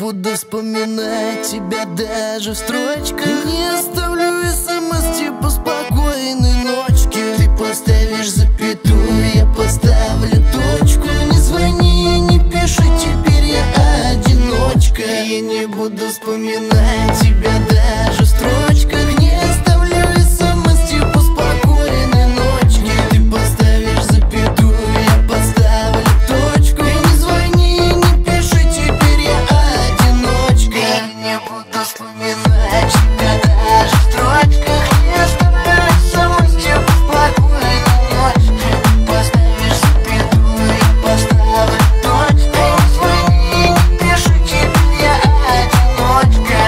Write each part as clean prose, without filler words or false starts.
буду вспоминать тебя даже в строчках. Не оставлю смс типа спокойной ночки. Ты поставишь запятую, я поставлю точку. Не звони, не пиши, теперь я одиночка. Я не буду вспоминать тебя даже в строчках. Не оставлю смс типа спокойной ночки. Ты поставишь запятую, я поставлю точку. Не звони, не пиши, теперь я одиночка. Я не буду вспоминать тебя даже в строчках. Не оставлю смс типа спокойной ночки. Поставишь запятую, я поставлю точку. Не звони, не пиши, теперь я одиночка.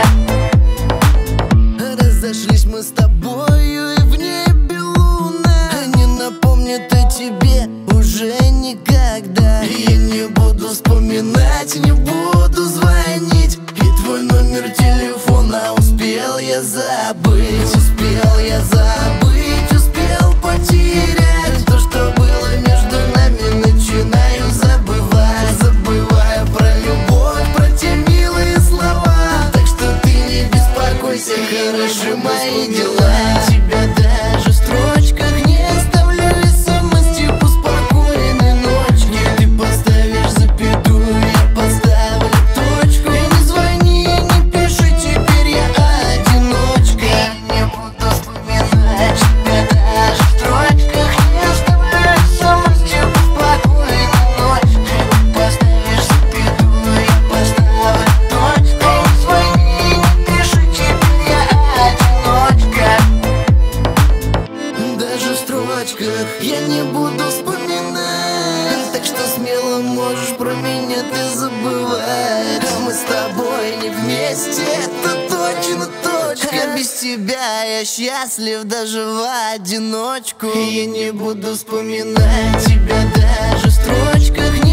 Разошлись мы с тобою, и в небе луна не напомнит о тебе уже никогда. Я не буду вспоминать, не буду звонить. И твой номер телефона успел я забыть. Успел я забыть, успел потерять. То, что было между нами, начинаю забывать. Забываю про любовь, про те милые слова. Так что ты не беспокойся, хороши мои дела. Тебя даже в строчках не оставлю смс типа спокойной ночки. Ты поставишь запятую, я поставлю точку. Не звони, не пиши, теперь я одиночка. Я не буду вспоминать тебя даже в строчках. Не оставлю смс типа спокойной ночки. Поставишь запятую, я поставлю точку. Не звони, не пиши, теперь я одиночка. Даже в строчках я не буду вспоминать. Так что смело можешь про меня ты забывать. А мы с тобой не вместе, это точно точка. Без тебя я счастлив даже в одиночку. Я не буду вспоминать тебя даже в строчках.